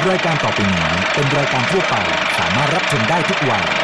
รายการต่อไปนี้เป็นรายการทั่วไปสามารถรับชมได้ทุกวัย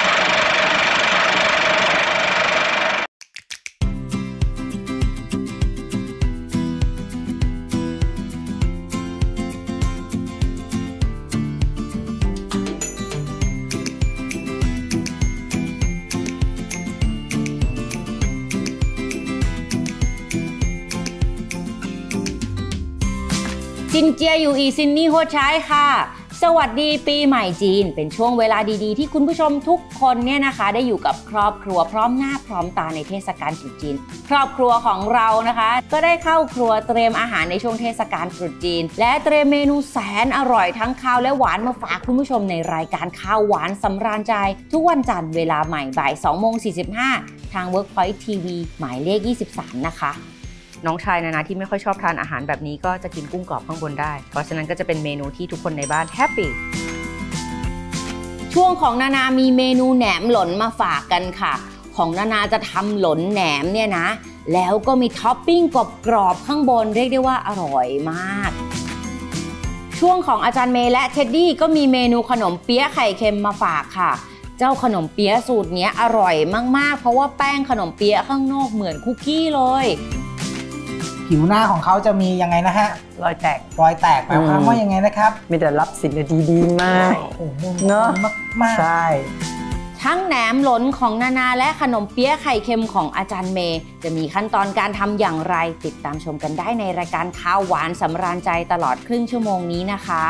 จินเจียอยู่อีซินนี่โฮชายค่ะสวัสดีปีใหม่จีนเป็นช่วงเวลาดีๆที่คุณผู้ชมทุกคนเนี่ยนะคะได้อยู่กับครอบครัวพร้อมหน้าพร้อมตาในเทศกาลตรุษจีนครอบครัวของเรานะคะก็ได้เข้าครัวเตรียมอาหารในช่วงเทศกาลตรุษจีนและเตรียมเมนูแสนอร่อยทั้งข้าวและหวานมาฝากคุณผู้ชมในรายการข้าวหวานสำราญใจทุกวันจันทร์เวลาใหม่บ่าย 2:45 ทาง Workpoint TV หมายเลข 23 นะคะน้องชายนะที่ไม่ค่อยชอบทานอาหารแบบนี้ก็จะกินกุ้งกรอบข้างบนได้เพราะฉะนั้นก็จะเป็นเมนูที่ทุกคนในบ้านแฮปปี้ช่วงของนามีเมนูแหนมหลนมาฝากกันค่ะของนาจะทำหลนแหนมเนี่ยนะแล้วก็มีท็อปปิ้งกรอบข้างบนเรียกได้ว่าอร่อยมากช่วงของอาจารย์เมย์และเท็ดดี้ก็มีเมนูขนมเปี๊ยะไข่เค็มมาฝากค่ะเจ้าขนมเปี๊ยะสูตรนี้อร่อยมากๆเพราะว่าแป้งขนมเปี๊ยะข้างนอกเหมือนคุกกี้เลยผิวหน้าของเขาจะมียังไงนะฮะรอยแตกหมายความว่ายังไงนะครับมีแต่รับสิ่งดีๆมากเนอะมากใช่ทั้งแหนมหลนของนาและขนมเปี๊ยะไข่เค็มของอาจารย์เมย์จะมีขั้นตอนการทำอย่างไรติดตามชมกันได้ในรายการข้าวหวานสำราญใจตลอดครึ่งชั่วโมงนี้นะคะ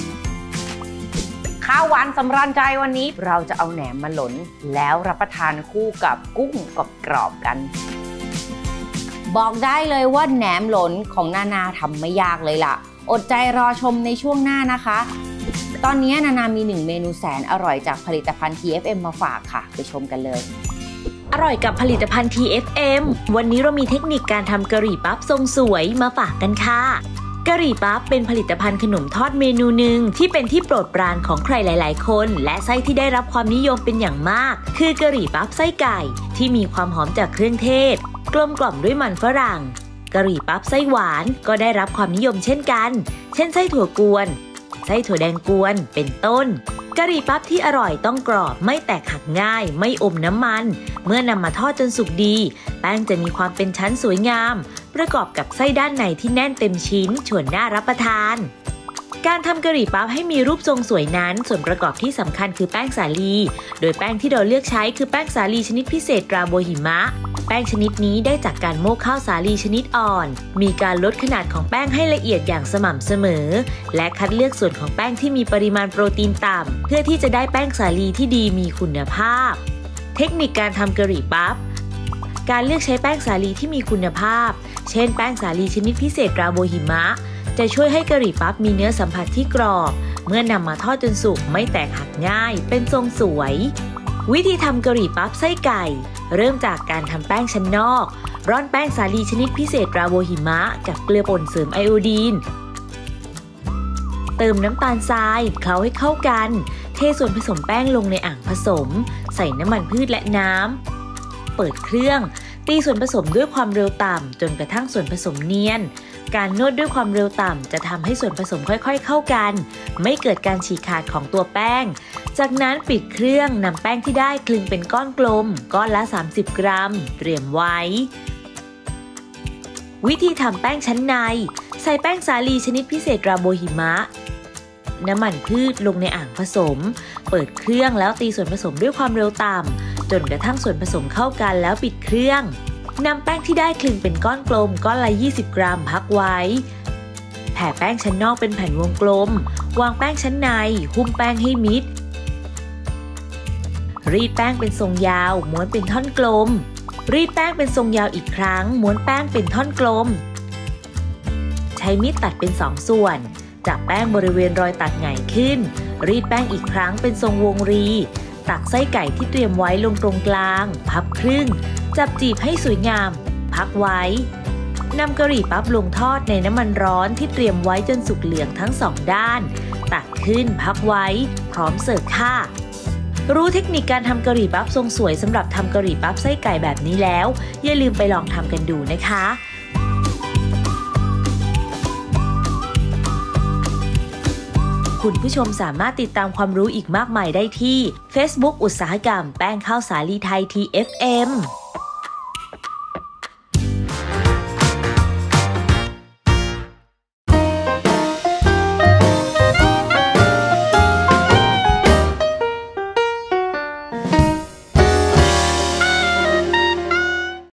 ข้าวหวานสำราญใจวันนี้เราจะเอาแหนมมาหลนแล้วรับประทานคู่กับกุ้งกรอบๆกันบอกได้เลยว่าแหนมหลนของนาทำไม่ยากเลยล่ะอดใจรอชมในช่วงหน้านะคะตอนนี้นามี1เมนูแสนอร่อยจากผลิตภัณฑ์ TFM มาฝากค่ะไปชมกันเลยอร่อยกับผลิตภัณฑ์ TFM วันนี้เรามีเทคนิคการทำกะหรี่ปั๊บทรงสวยมาฝากกันค่ะกะหรี่ปั๊บเป็นผลิตภัณฑ์ขนมทอดเมนูหนึ่งที่เป็นที่โปรดปรานของใครหลายๆคนและไส้ที่ได้รับความนิยมเป็นอย่างมากคือกะหรี่ปั๊บไส้ไก่ที่มีความหอมจากเครื่องเทศกลมกล่อมด้วยมันฝรั่งกะหรี่ปั๊บไส้หวานก็ได้รับความนิยมเช่นกันเช่นไส้ถั่วกวนไส้ถั่วแดงกวนเป็นต้นกะหรี่ปั๊บที่อร่อยต้องกรอบไม่แตกหักง่ายไม่อมน้ำมันเมื่อนำมาทอดจนสุกดีแป้งจะมีความเป็นชั้นสวยงามประกอบกับไส้ด้านในที่แน่นเต็มชิ้นชวนน่ารับประทานการทำกะหรี่ปั๊บให้มีรูปทรงสวยนั้นส่วนประกอบที่สำคัญคือแป้งสาลีโดยแป้งที่เราเลือกใช้คือแป้งสาลีชนิดพิเศษตราโบหิมะแป้งชนิดนี้ได้จากการโม่ข้าวสาลีชนิดอ่อนมีการลดขนาดของแป้งให้ละเอียดอย่างสม่ำเสมอและคัดเลือกส่วนของแป้งที่มีปริมาณโปรตีนต่ำเพื่อที่จะได้แป้งสาลีที่ดีมีคุณภาพเทคนิคการทำกะหรี่ปั๊บการเลือกใช้แป้งสาลีที่มีคุณภาพเช่นแป้งสาลีชนิดพิเศษตราโบหิมะจะช่วยให้กะหรี่ปั๊บมีเนื้อสัมผัสที่กรอบเมื่อนำมาทอดจนสุกไม่แตกหักง่ายเป็นทรงสวยวิธีทำกะหรี่ปั๊บไส้ไก่เริ่มจากการทำแป้งชั้นนอกร่อนแป้งสาลีชนิดพิเศษราโบหิมะกับเกลือป่นเสริมไอโอดีนเติมน้ำตาลทรายเคล้าให้เข้ากันเทส่วนผสมแป้งลงในอ่างผสมใส่น้ำมันพืชและน้ำเปิดเครื่องตีส่วนผสมด้วยความเร็วต่ำจนกระทั่งส่วนผสมเนียนการนวดด้วยความเร็วต่ำจะทำให้ส่วนผสมค่อยๆเข้ากันไม่เกิดการฉีกขาดของตัวแป้งจากนั้นปิดเครื่องนำแป้งที่ได้คลึงเป็นก้อนกลมก้อนละ30 กรัมเตรียมไว้วิธีทำแป้งชั้นในใส่แป้งสาลีชนิดพิเศษราโบหิมะน้ำมันพืชลงในอ่างผสมเปิดเครื่องแล้วตีส่วนผสมด้วยความเร็วต่ำจนกระทั่งส่วนผสมเข้ากันแล้วปิดเครื่องนำแป้งที่ได้คลึงเป็นก้อนกลมก้อนละ20 กรัมพักไว้แผ่แป้งชั้นนอกเป็นแผ่นวงกลมวางแป้งชั้นในหุ้มแป้งให้มิดรีดแป้งเป็นทรงยาวม้วนเป็นท่อนกลมรีดแป้งเป็นทรงยาวอีกครั้งม้วนแป้งเป็นท่อนกลมใช้มีดตัดเป็น2ส่วนจับแป้งบริเวณรอยตัดหงายขึ้นรีดแป้งอีกครั้งเป็นทรงวงรีตักไส้ไก่ที่เตรียมไว้ลงตรงกลางพับครึ่งจับจีบให้สวยงามพักไว้นำกะหรี่ปั๊บลงทอดในน้ำมันร้อนที่เตรียมไว้จนสุกเหลืองทั้ง2ด้านตักขึ้นพักไว้พร้อมเสิร์ฟค่ะรู้เทคนิคการทำกะหรี่ปั๊บทรงสวยสำหรับทำกะหรี่ปั๊บไส้ไก่แบบนี้แล้วอย่าลืมไปลองทำกันดูนะคะคุณผู้ชมสามารถติดตามความรู้อีกมากมายได้ที่ Facebook อุตสาหกรรมแป้งข้าวสาลีไทย TFM